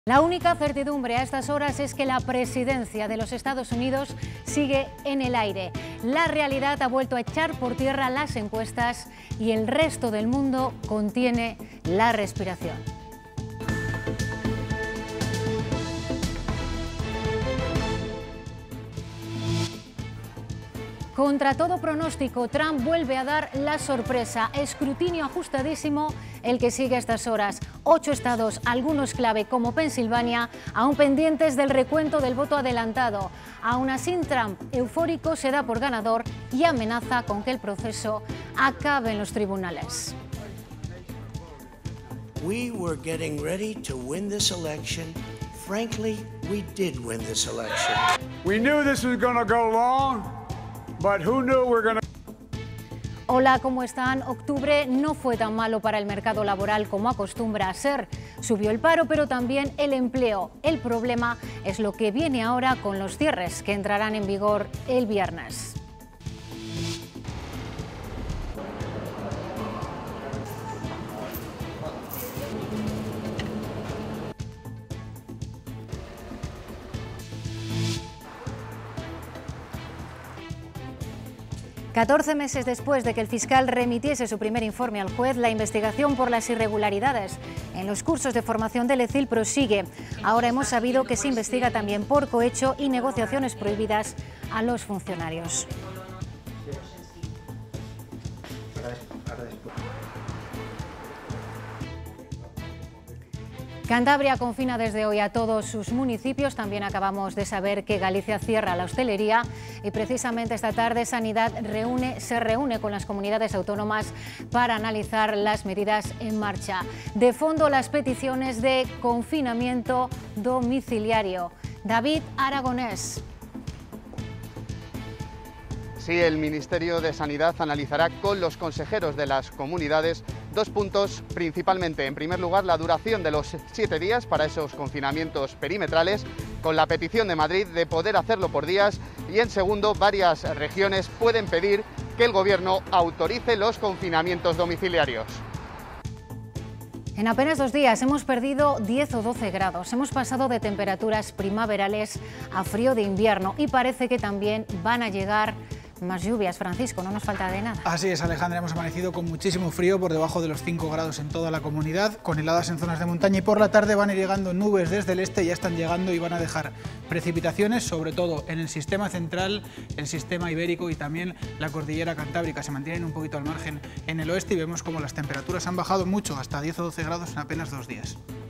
La única certidumbre a estas horas es que la presidencia de los Estados Unidos sigue en el aire. La realidad ha vuelto a echar por tierra las encuestas y el resto del mundo contiene la respiración. Contra todo pronóstico, Trump vuelve a dar la sorpresa. Escrutinio ajustadísimo el que sigue a estas horas. 8 estados, algunos clave como Pensilvania, aún pendientes del recuento del voto adelantado. Aún así, Trump, eufórico, se da por ganador y amenaza con que el proceso acabe en los tribunales. We were getting ready to win this election. Frankly, we did win this election. We knew this was going to go long. But who knew we're gonna... Hola, ¿cómo están? Octubre no fue tan malo para el mercado laboral como acostumbra a ser. Subió el paro, pero también el empleo. El problema es lo que viene ahora con los cierres, que entrarán en vigor el viernes. ...14 meses después de que el fiscal remitiese su primer informe al juez, la investigación por las irregularidades en los cursos de formación del ECIL prosigue. Ahora hemos sabido que se investiga también por cohecho y negociaciones prohibidas a los funcionarios. Cantabria confina desde hoy a todos sus municipios. También acabamos de saber que Galicia cierra la hostelería y precisamente esta tarde Sanidad se reúne con las comunidades autónomas para analizar las medidas en marcha. De fondo, las peticiones de confinamiento domiciliario. David Aragonés. Sí, el Ministerio de Sanidad analizará con los consejeros de las comunidades 2 puntos principalmente. En primer lugar, la duración de los 7 días para esos confinamientos perimetrales, con la petición de Madrid de poder hacerlo por días. Y en segundo, varias regiones pueden pedir que el Gobierno autorice los confinamientos domiciliarios. En apenas 2 días hemos perdido 10 o 12 grados. Hemos pasado de temperaturas primaverales a frío de invierno y parece que también van a llegar más lluvias. Francisco, no nos falta de nada. Así es, Alejandra, hemos amanecido con muchísimo frío, por debajo de los 5 grados en toda la comunidad, con heladas en zonas de montaña, y por la tarde van a ir llegando nubes desde el este, ya están llegando y van a dejar precipitaciones, sobre todo en el sistema central, el sistema ibérico y también la cordillera cantábrica. Se mantienen un poquito al margen en el oeste y vemos como las temperaturas han bajado mucho, hasta 10 o 12 grados en apenas 2 días.